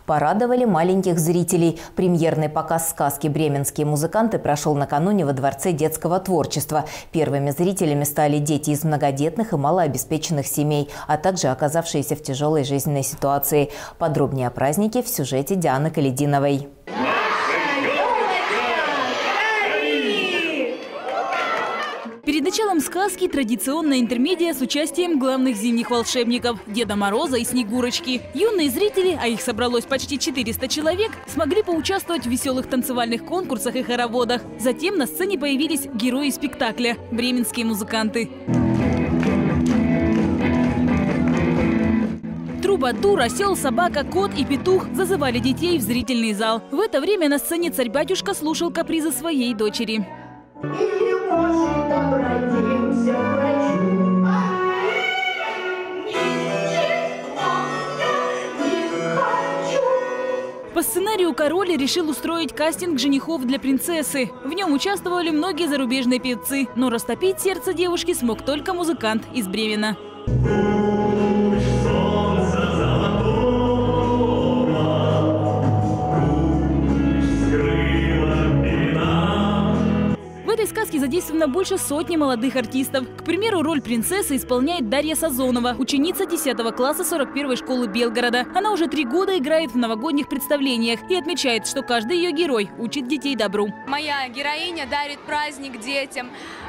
Порадовали маленьких зрителей. Премьерный показ сказки «Бременские музыканты» прошел накануне во Дворце детского творчества. Первыми зрителями стали дети из многодетных и малообеспеченных семей, а также оказавшиеся в тяжелой жизненной ситуации. Подробнее о празднике в сюжете Дианы Калединовой. Перед началом сказки традиционная интермедия с участием главных зимних волшебников – Деда Мороза и Снегурочки. Юные зрители, а их собралось почти 400 человек, смогли поучаствовать в веселых танцевальных конкурсах и хороводах. Затем на сцене появились герои спектакля – бременские музыканты. Трубадур, осел, собака, кот и петух зазывали детей в зрительный зал. В это время на сцене царь-батюшка слушал капризы своей дочери. По сценарию король решил устроить кастинг женихов для принцессы. В нем участвовали многие зарубежные певцы, но растопить сердце девушки смог только музыкант из Бремена. В этой сказке задействовано больше сотни молодых артистов. К примеру, роль принцессы исполняет Дарья Сазонова, ученица 10 класса 41-й школы Белгорода. Она уже 3 года играет в новогодних представлениях и отмечает, что каждый ее герой учит детей добру. Моя героиня дарит праздник детям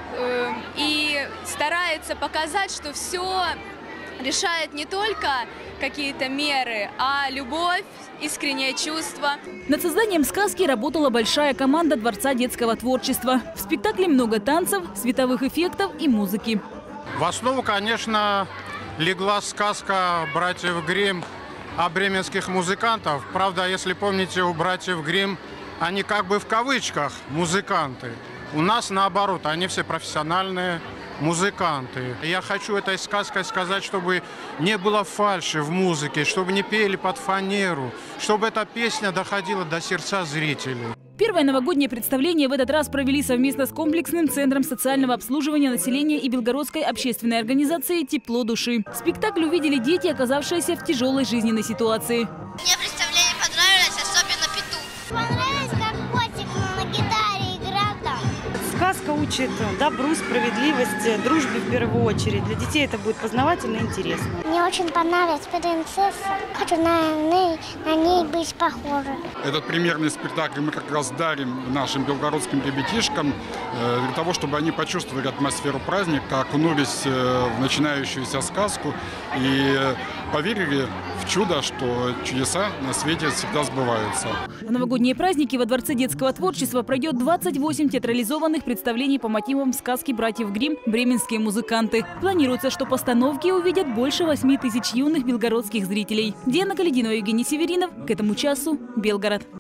и старается показать, что все решает не только какие-то меры, а любовь, искреннее чувство. Над созданием сказки работала большая команда Дворца детского творчества. В спектакле много танцев, световых эффектов и музыки. В основу, конечно, легла сказка братьев Гримм о бременских музыкантах. Правда, если помните, у братьев Гримм они как бы в кавычках музыканты. У нас наоборот, они все профессиональные музыканты. Я хочу этой сказкой сказать, чтобы не было фальши в музыке, чтобы не пели под фанеру, чтобы эта песня доходила до сердца зрителей. Первое новогоднее представление в этот раз провели совместно с комплексным центром социального обслуживания населения и белгородской общественной организацией «Тепло души». Спектакль увидели дети, оказавшиеся в тяжелой жизненной ситуации. Мне представление понравилось, особенно петух. Понравилось, как котик на гитаре играл там. Сказка учит добру, справедливости, дружбе в первую очередь. Для детей это будет познавательно и интересно. Мне очень понравилась принцесса. Хочу на ней быть похожа. Этот премьерный спектакль мы как раз дарим нашим белгородским ребятишкам для того, чтобы они почувствовали атмосферу праздника, окунулись в начинающуюся сказку и поверили в чудо, что чудеса на свете всегда сбываются. В новогодние праздники во Дворце детского творчества пройдет 28 театрализованных представлений по мотивам сказки братьев Гримм «Бременские музыканты». Планируется, что постановки увидят больше 8 тысяч юных белгородских зрителей. Диана Калединова, Евгений Северинов. К этому часу Белгород.